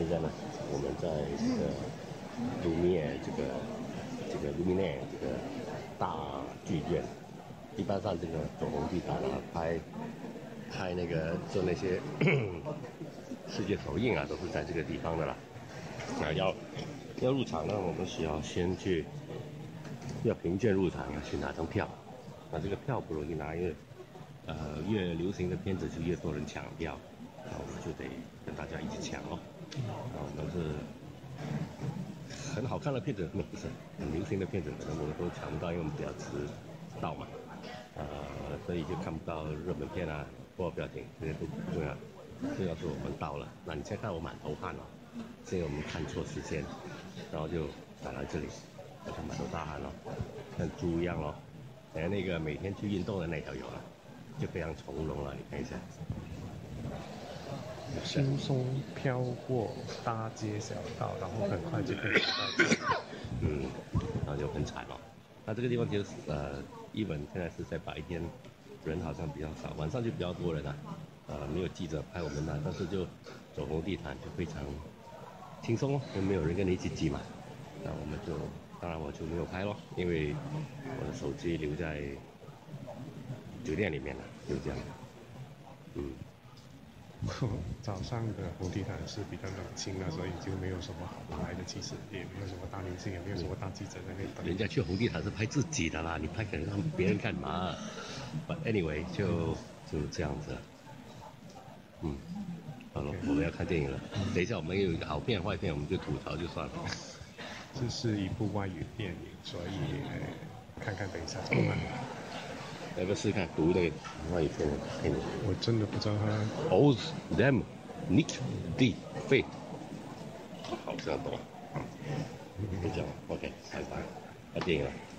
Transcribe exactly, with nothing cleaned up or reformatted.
现在呢，我们在这个卢米埃这个这个卢米内这个大剧院，一般上这个走红地毯啊，拍拍那个做那些世界首映啊，都是在这个地方的啦。啊，要要入场呢，我们需要先去要凭券入场，要去拿张票。那这个票不容易拿，因为呃越流行的片子就越多人抢票，那我们就得跟大家一起抢哦。啊，我们是很好看的片子，不是很流行的片子，可能我们都抢不到，因为我们比较迟到嘛。呃，所以就看不到热门片啊、播表情这些都不重要。重要是我们到了，那你现在看我满头汗哦，是因为我们看错时间，然后就赶来这里，好像满头大汗哦，像猪一样咯。等下那个每天去运动的那条友啊，就非常从容了，你看一下， 轻松飘过大街小道，然后很快就可以到这里。 嗯，然后就很惨了。那这个地方就是呃，一本现在是在白天，人好像比较少，晚上就比较多人了、啊。呃，没有记者拍我们那，但是就走红地毯就非常轻松哦，就没有人跟你一起挤嘛。那我们就，当然我就没有拍咯，因为我的手机留在酒店里面了，就这样。嗯。 早上的红地毯是比较冷清的，所以就没有什么好来的，其实也没有什么大明星，也没有什么大记者在那等。 人家去红地毯是拍自己的啦，你拍给让别人干嘛 ？But anyway， 就就这样子。嗯，好了， okay. 我们要看电影了。等一下我们有好片坏片，我们就吐槽就算了。 这是一部外语电影，所以、呃、看看等一下怎么办。 要不要试看读那个外语片的片子？ 我真的不知道他。 Oh them Nick D 费，好像懂了。就这样 ，OK， 拜拜，看电影了。